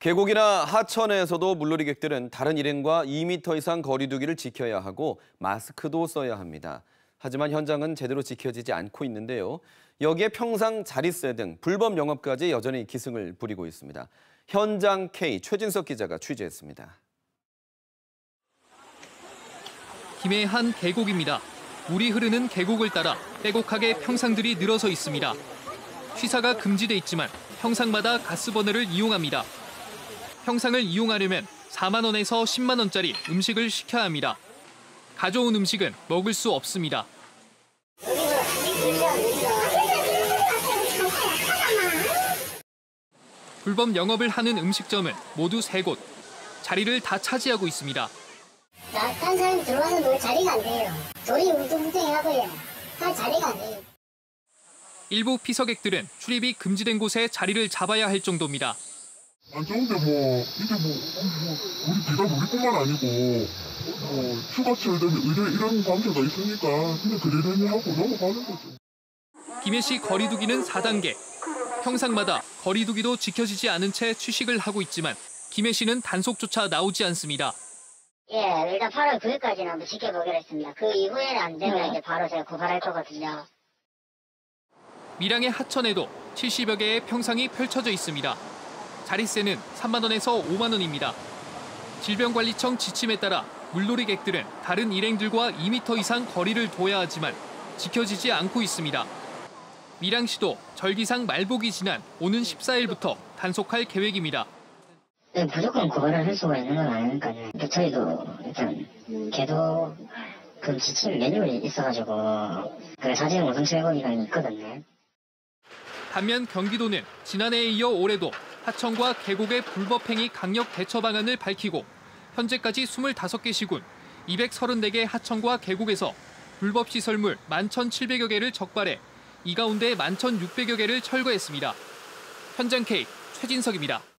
계곡이나 하천에서도 물놀이객들은 다른 일행과 2m 이상 거리 두기를 지켜야 하고 마스크도 써야 합니다. 하지만 현장은 제대로 지켜지지 않고 있는데요. 여기에 평상 자릿세 등 불법 영업까지 여전히 기승을 부리고 있습니다. 현장 K 최진석 기자가 취재했습니다. 김해의 한 계곡입니다. 물이 흐르는 계곡을 따라 빼곡하게 평상들이 늘어서 있습니다. 취사가 금지돼 있지만 평상마다 가스버너를 이용합니다. 평상을 이용하려면 4만 원에서 10만 원짜리 음식을 시켜야 합니다. 가져온 음식은 먹을 수 없습니다. 불법 영업을 하는 음식점은 모두 3곳. 자리를 다 차지하고 있습니다. 딴 사람이 들어와서 놀 자리가 안 돼요. 돌이 울퉁불퉁하고요. 할 자리가 안 돼요. 일부 피서객들은 출입이 금지된 곳에 자리를 잡아야 할 정도입니다. 안 좋은데 이게 우리 비단 우리뿐만 아니고 휴가철 되면 이런 관계가 있으니까 그냥 그러려니 하고 넘어가는 거죠. 김해시 거리두기는 4단계. 평상마다 거리두기도 지켜지지 않은 채 취식을 하고 있지만 김해시는 단속조차 나오지 않습니다. 예, 일단 8월 9일까지는 한번 지켜보기로 했습니다. 그 이후에는 안 되면 이제 바로 제가 고발할 거거든요. 밀양의 하천에도 70여 개의 평상이 펼쳐져 있습니다. 자릿세는 3만 원에서 5만 원입니다. 질병관리청 지침에 따라 물놀이객들은 다른 일행들과 2m 이상 거리를 둬야 하지만 지켜지지 않고 있습니다. 밀양시도 절기상 말복이 지난 오는 14일부터 단속할 계획입니다. 네, 무조건 고발을 할 수가 있는 건 아니니까요. 저희도 일단 계도 그 지침 매뉴얼이 있어가지고 그 사진 우선 제거기간이 있거든요. 반면 경기도는 지난해에 이어 올해도 하천과 계곡의 불법행위 강력 대처 방안을 밝히고 현재까지 25개 시군 234개 하천과 계곡에서 불법 시설물 11,700여 개를 적발해 이 가운데 11,600여 개를 철거했습니다. 현장 K 최진석입니다.